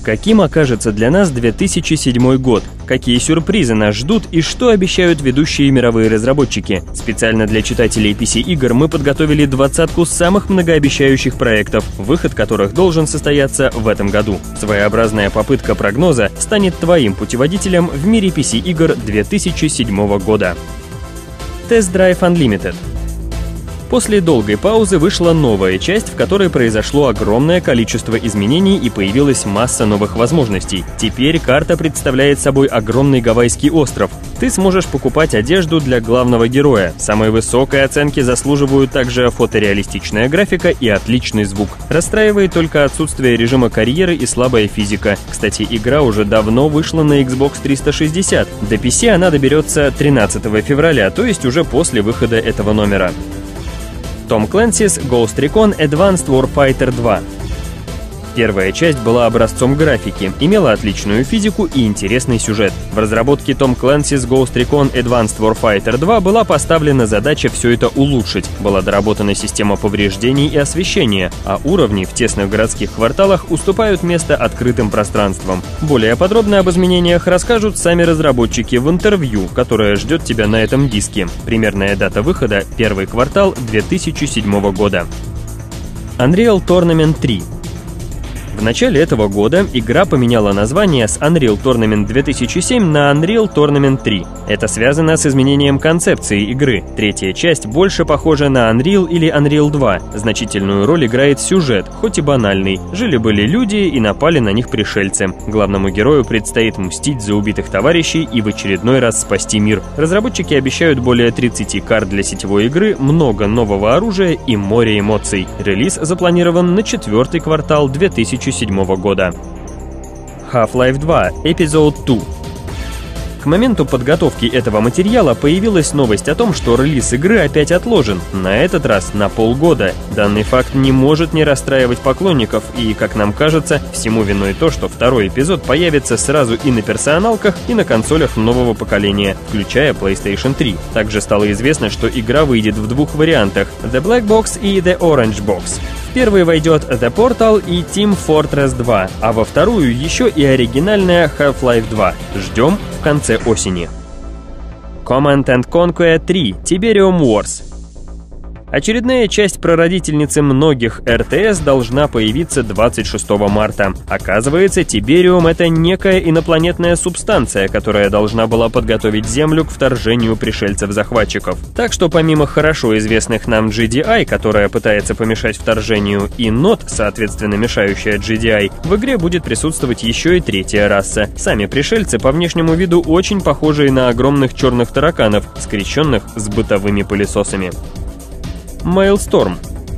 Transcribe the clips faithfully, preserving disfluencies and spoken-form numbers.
Каким окажется для нас две тысячи седьмой год? Какие сюрпризы нас ждут и что обещают ведущие мировые разработчики? Специально для читателей пи си-игр мы подготовили двадцатку самых многообещающих проектов, выход которых должен состояться в этом году. Своеобразная попытка прогноза станет твоим путеводителем в мире пи си-игр две тысячи седьмого года. Test Drive Unlimited. После долгой паузы вышла новая часть, в которой произошло огромное количество изменений и появилась масса новых возможностей. Теперь карта представляет собой огромный гавайский остров. Ты сможешь покупать одежду для главного героя. Самой высокой оценки заслуживают также фотореалистичная графика и отличный звук. Расстраивает только отсутствие режима карьеры и слабая физика. Кстати, игра уже давно вышла на Xbox триста шестьдесят. До пи си она доберется тринадцатого февраля, то есть уже после выхода этого номера. Tom Clancy's Ghost Recon Advanced Warfighter два. Первая часть была образцом графики, имела отличную физику и интересный сюжет. В разработке Tom Clancy's Ghost Recon Advanced Warfighter два была поставлена задача все это улучшить. Была доработана система повреждений и освещения, а уровни в тесных городских кварталах уступают место открытым пространствам. Более подробно об изменениях расскажут сами разработчики в интервью, которое ждет тебя на этом диске. Примерная дата выхода – первый квартал две тысячи седьмого года. Unreal Tournament три. В начале этого года игра поменяла название с Unreal Tournament две тысячи семь на Unreal Tournament три. Это связано с изменением концепции игры. Третья часть больше похожа на Unreal или Unreal два. Значительную роль играет сюжет, хоть и банальный. Жили-были люди и напали на них пришельцы. Главному герою предстоит мстить за убитых товарищей и в очередной раз спасти мир. Разработчики обещают более тридцати карт для сетевой игры, много нового оружия и море эмоций. Релиз запланирован на четвертый квартал две тысячи седьмого года. Half-Life два Episode два. К моменту подготовки этого материала появилась новость о том, что релиз игры опять отложен, на этот раз на полгода. Данный факт не может не расстраивать поклонников, и, как нам кажется, всему виной то, что второй эпизод появится сразу и на персоналках, и на консолях нового поколения, включая PlayStation три. Также стало известно, что игра выйдет в двух вариантах – The Black Box и The Orange Box. В первый войдет The Portal и Team Fortress два, а во вторую еще и оригинальная Half-Life два. Ждем в конце осени. Command and Conquer три Tiberium Wars. Очередная часть прародительницы многих эр ти эс должна появиться двадцать шестого марта. Оказывается, Тибериум — это некая инопланетная субстанция, которая должна была подготовить Землю к вторжению пришельцев-захватчиков. Так что помимо хорошо известных нам джи ди ай, которая пытается помешать вторжению, и нот, соответственно мешающая джи ди ай, в игре будет присутствовать еще и третья раса. Сами пришельцы по внешнему виду очень похожие на огромных черных тараканов, скрещенных с бытовыми пылесосами. Maelstrom.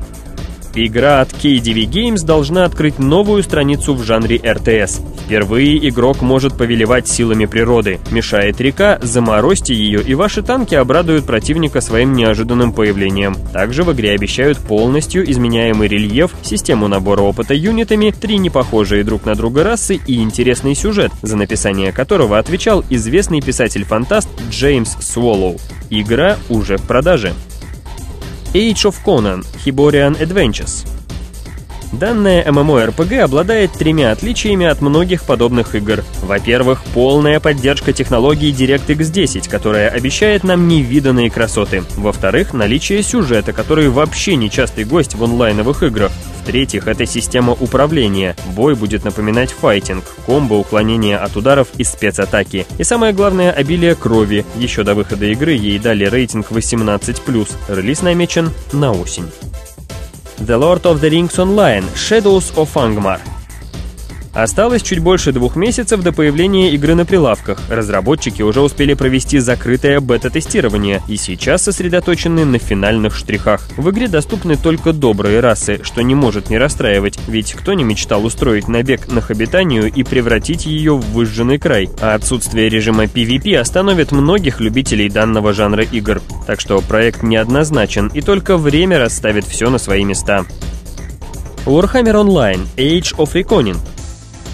Игра от кей ди ви Games должна открыть новую страницу в жанре эр ти эс. Впервые игрок может повелевать силами природы. Мешает река, заморозьте ее, и ваши танки обрадуют противника своим неожиданным появлением. Также в игре обещают полностью изменяемый рельеф, систему набора опыта юнитами, три непохожие друг на друга расы и интересный сюжет, за написание которого отвечал известный писатель-фантаст Джеймс Своллоу. Игра уже в продаже. Age of Conan Hyborian Adventures. Данная эм эм о эр пи джи обладает тремя отличиями от многих подобных игр. Во-первых, полная поддержка технологии DirectX десять, которая обещает нам невиданные красоты. Во-вторых, наличие сюжета, который вообще не частый гость в онлайновых играх. В-третьих, это система управления. Бой будет напоминать файтинг, комбо, уклонение от ударов и спецатаки. И самое главное, обилие крови. Еще до выхода игры ей дали рейтинг восемнадцать плюс. Релиз намечен на осень. The Lord of the Rings Online Shadows of Angmar. Осталось чуть больше двух месяцев до появления игры на прилавках. Разработчики уже успели провести закрытое бета-тестирование и сейчас сосредоточены на финальных штрихах. В игре доступны только добрые расы, что не может не расстраивать, ведь кто не мечтал устроить набег на Хобитанию и превратить ее в выжженный край, а отсутствие режима пи ви пи остановит многих любителей данного жанра игр. Так что проект неоднозначен, и только время расставит все на свои места. Warhammer Online Age of Reckoning.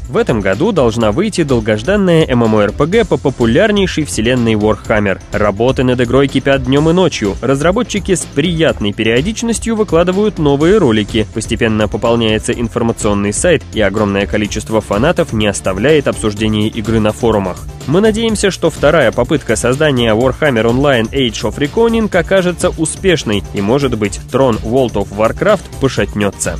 В этом году должна выйти долгожданная MMORPG по популярнейшей вселенной Warhammer. Работы над игрой кипят днем и ночью. Разработчики с приятной периодичностью выкладывают новые ролики. Постепенно пополняется информационный сайт, и огромное количество фанатов не оставляет обсуждения игры на форумах. Мы надеемся, что вторая попытка создания Warhammer Online Age of Reckoning окажется успешной, и, может быть, трон World of Warcraft пошатнется.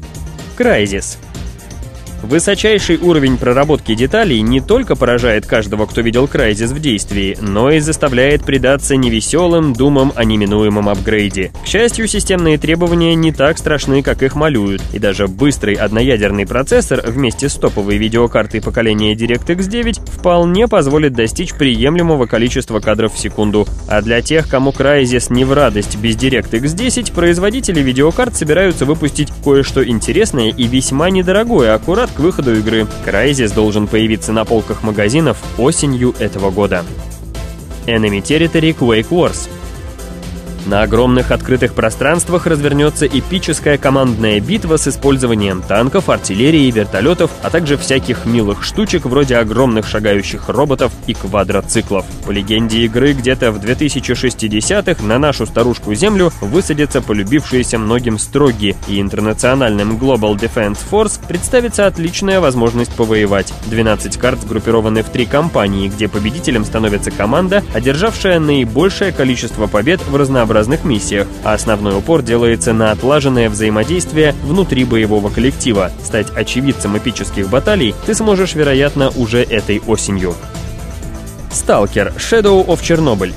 Crysis. Высочайший уровень проработки деталей не только поражает каждого, кто видел Crysis в действии, но и заставляет предаться невеселым думам о неминуемом апгрейде. К счастью, системные требования не так страшны, как их малюют, и даже быстрый одноядерный процессор вместе с топовой видеокартой поколения DirectX девять вполне позволит достичь приемлемого количества кадров в секунду. А для тех, кому Crysis не в радость без DirectX десять, производители видеокарт собираются выпустить кое-что интересное и весьма недорогое, аккурат к выходу игры. Crysis должен появиться на полках магазинов осенью этого года. Enemy Territory Quake Wars. На огромных открытых пространствах развернется эпическая командная битва с использованием танков, артиллерии, вертолетов, а также всяких милых штучек вроде огромных шагающих роботов и квадроциклов. По легенде игры, где-то в две тысячи шестидесятых на нашу старушку Землю высадятся полюбившиеся многим строги, и интернациональным Global Defense Force представится отличная возможность повоевать. двенадцать карт сгруппированы в три кампании, где победителем становится команда, одержавшая наибольшее количество побед в разнообразных разных миссиях, а основной упор делается на отлаженное взаимодействие внутри боевого коллектива. Стать очевидцем эпических баталий ты сможешь, вероятно, уже этой осенью. Stalker Shadow of Chernobyl.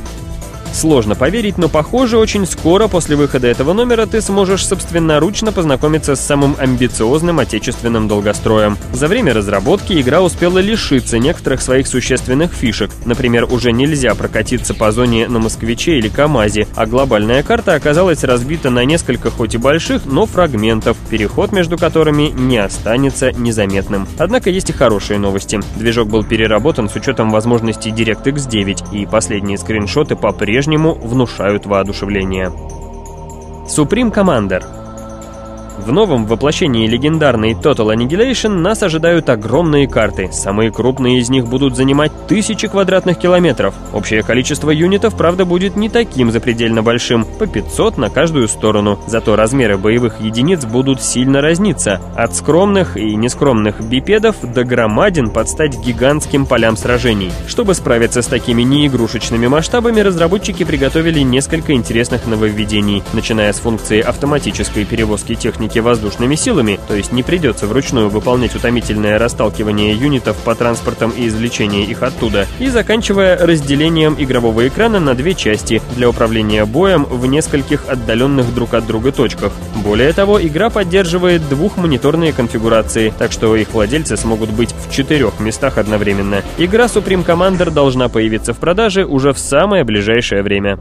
Сложно поверить, но похоже, очень скоро после выхода этого номера ты сможешь собственноручно познакомиться с самым амбициозным отечественным долгостроем. За время разработки игра успела лишиться некоторых своих существенных фишек. Например, уже нельзя прокатиться по зоне на Москвиче или КамАЗе, а глобальная карта оказалась разбита на несколько хоть и больших, но фрагментов, переход между которыми не останется незаметным. Однако есть и хорошие новости. Движок был переработан с учетом возможностей DirectX девять, и последние скриншоты по-прежнему внушают воодушевление. Supreme Commander. В новом воплощении легендарной Total Annihilation нас ожидают огромные карты. Самые крупные из них будут занимать тысячи квадратных километров. Общее количество юнитов, правда, будет не таким запредельно большим, по пятьсот на каждую сторону. Зато размеры боевых единиц будут сильно разниться. От скромных и нескромных бипедов до громадин под стать гигантским полям сражений. Чтобы справиться с такими неигрушечными масштабами, разработчики приготовили несколько интересных нововведений, начиная с функции автоматической перевозки техники воздушными силами, то есть не придется вручную выполнять утомительное расталкивание юнитов по транспортам и извлечение их оттуда, и заканчивая разделением игрового экрана на две части для управления боем в нескольких отдаленных друг от друга точках. Более того, игра поддерживает двухмониторные конфигурации, так что их владельцы смогут быть в четырех местах одновременно. Игра Supreme Commander должна появиться в продаже уже в самое ближайшее время.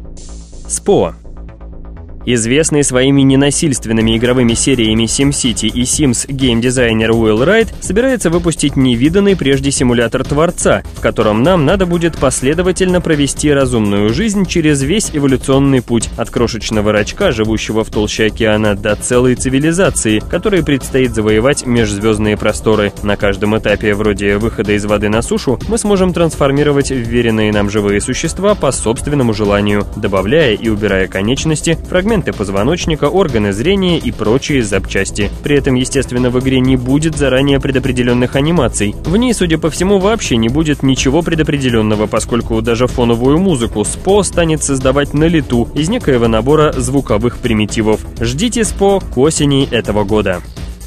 СПО. Известный своими ненасильственными игровыми сериями SimCity и Sims геймдизайнер Уилл Райт собирается выпустить невиданный прежде симулятор Творца, в котором нам надо будет последовательно провести разумную жизнь через весь эволюционный путь от крошечного рачка, живущего в толще океана, до целой цивилизации, которой предстоит завоевать межзвездные просторы. На каждом этапе, вроде выхода из воды на сушу, мы сможем трансформировать вверенные нам живые существа по собственному желанию, добавляя и убирая конечности, фрагменты позвоночника, органы зрения и прочие запчасти. При этом, естественно, в игре не будет заранее предопределенных анимаций. В ней, судя по всему, вообще не будет ничего предопределенного, поскольку даже фоновую музыку СПО станет создавать на лету из некоего набора звуковых примитивов. Ждите СПО к осени этого года.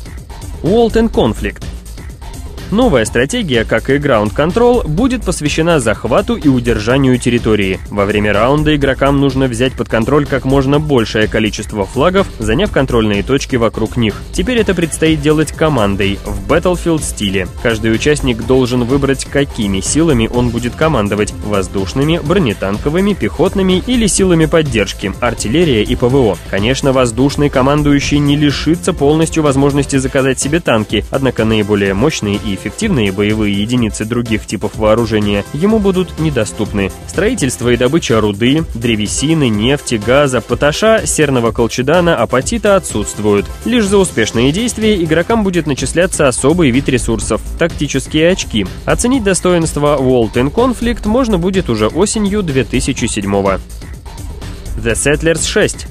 World and Conflict. Новая стратегия, как и Ground Control, будет посвящена захвату и удержанию территории. Во время раунда игрокам нужно взять под контроль как можно большее количество флагов, заняв контрольные точки вокруг них. Теперь это предстоит делать командой, в Battlefield стиле. Каждый участник должен выбрать, какими силами он будет командовать – воздушными, бронетанковыми, пехотными или силами поддержки, артиллерия и ПВО. Конечно, воздушный командующий не лишится полностью возможности заказать себе танки, однако наиболее мощные и эффективные боевые единицы других типов вооружения ему будут недоступны. Строительство и добыча руды, древесины, нефти, газа, поташа, серного колчедана, апатита отсутствуют. Лишь за успешные действия игрокам будет начисляться особый вид ресурсов – тактические очки. Оценить достоинство World in Conflict можно будет уже осенью две тысячи седьмого. The Settlers шесть.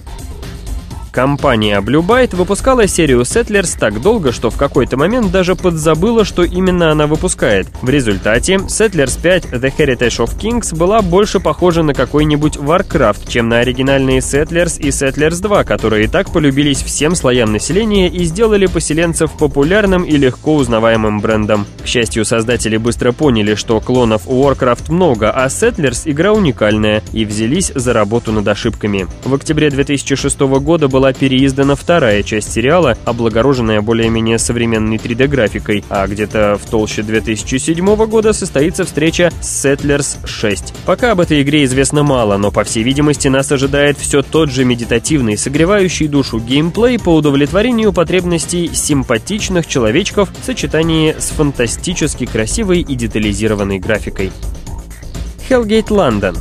Компания Blue Byte выпускала серию Settlers так долго, что в какой-то момент даже подзабыла, что именно она выпускает. В результате Settlers пять The Heritage of Kings была больше похожа на какой-нибудь Warcraft, чем на оригинальные Settlers и Settlers два, которые и так полюбились всем слоям населения и сделали поселенцев популярным и легко узнаваемым брендом. К счастью, создатели быстро поняли, что клонов Warcraft много, а Settlers игра уникальная, и взялись за работу над ошибками. В октябре две тысячи шестого года была переиздана вторая часть сериала, облагороженная более-менее современной три дэ графикой, а где-то в толще две тысячи седьмого года состоится встреча с Settlers шесть. Пока об этой игре известно мало, но по всей видимости нас ожидает все тот же медитативный, согревающий душу геймплей по удовлетворению потребностей симпатичных человечков в сочетании с фантастически красивой и детализированной графикой. Hellgate London.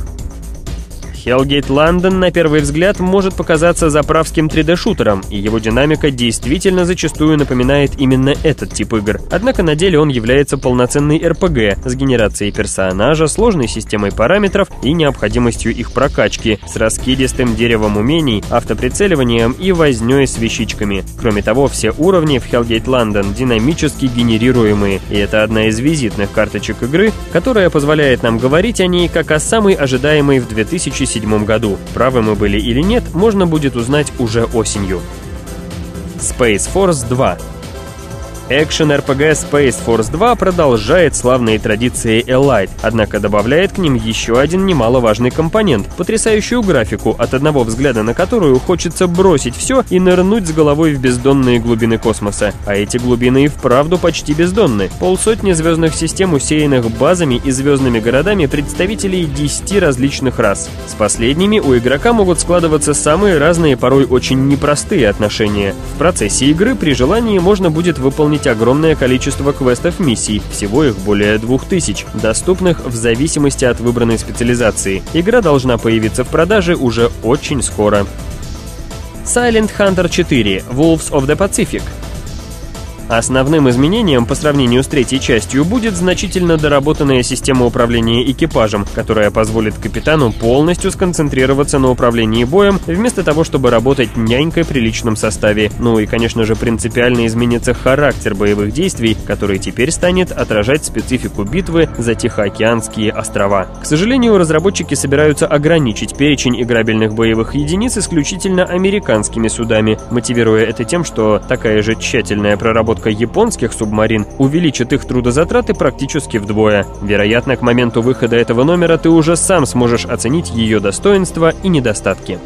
Hellgate London на первый взгляд может показаться заправским три дэ-шутером, и его динамика действительно зачастую напоминает именно этот тип игр. Однако на деле он является полноценной эр пи джи с генерацией персонажа, сложной системой параметров и необходимостью их прокачки, с раскидистым деревом умений, автоприцеливанием и вознёй с вещичками. Кроме того, все уровни в Hellgate London динамически генерируемые, и это одна из визитных карточек игры, которая позволяет нам говорить о ней как о самой ожидаемой в две тысячи седьмом году. Правы мы были или нет, можно будет узнать уже осенью. Space Force два. Экшен-эр пи джи Space Force два продолжает славные традиции Elite, однако добавляет к ним еще один немаловажный компонент – потрясающую графику, от одного взгляда на которую хочется бросить все и нырнуть с головой в бездонные глубины космоса. А эти глубины и вправду почти бездонны. Полсотни звездных систем, усеянных базами и звездными городами представителей десяти различных рас. С последними у игрока могут складываться самые разные, порой очень непростые отношения. В процессе игры при желании можно будет выполнить огромное количество квестов-миссий, всего их более двух тысяч, доступных в зависимости от выбранной специализации. Игра должна появиться в продаже уже очень скоро. Silent Hunter четыре Wolves of the Pacific. Основным изменением по сравнению с третьей частью будет значительно доработанная система управления экипажем, которая позволит капитану полностью сконцентрироваться на управлении боем, вместо того, чтобы работать нянькой при личном составе. Ну и, конечно же, принципиально изменится характер боевых действий, который теперь станет отражать специфику битвы за Тихоокеанские острова. К сожалению, разработчики собираются ограничить перечень играбельных боевых единиц исключительно американскими судами, мотивируя это тем, что такая же тщательная проработка японских субмарин увеличит их трудозатраты практически вдвое. Вероятно, к моменту выхода этого номера ты уже сам сможешь оценить ее достоинства и недостатки.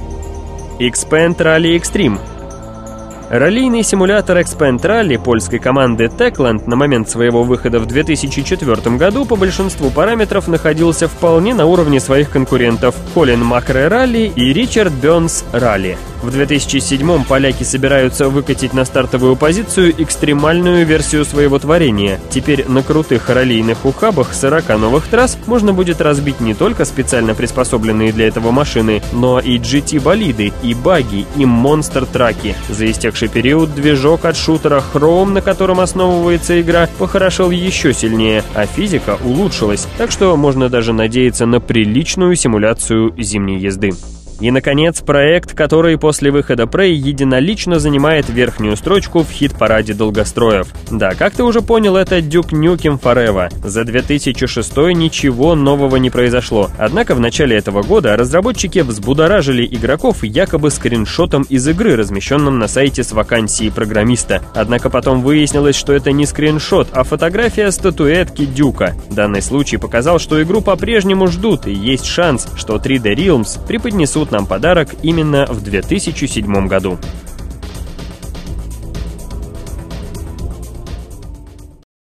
Expand Rally Extreme. Раллийный симулятор Expand Rally польской команды Techland на момент своего выхода в две тысячи четвёртом году по большинству параметров находился вполне на уровне своих конкурентов Colin Macrae Rally и Richard Burns Rally. В две тысячи седьмом поляки собираются выкатить на стартовую позицию экстремальную версию своего творения. Теперь на крутых раллийных ухабах сорока новых трасс можно будет разбить не только специально приспособленные для этого машины, но и джи ти-болиды, и баги, и монстр-траки. За истекший период движок от шутера Chrome, на котором основывается игра, похорошел еще сильнее, а физика улучшилась, так что можно даже надеяться на приличную симуляцию зимней езды. И, наконец, проект, который после выхода Prey единолично занимает верхнюю строчку в хит-параде долгостроев. Да, как ты уже понял, это Duke Nukem Forever. За две тысячи шестой ничего нового не произошло. Однако в начале этого года разработчики взбудоражили игроков якобы скриншотом из игры, размещенным на сайте с вакансией программиста. Однако потом выяснилось, что это не скриншот, а фотография статуэтки Дюка. Данный случай показал, что игру по-прежнему ждут, и есть шанс, что три дэ Realms преподнесут нам подарок именно в две тысячи седьмом году.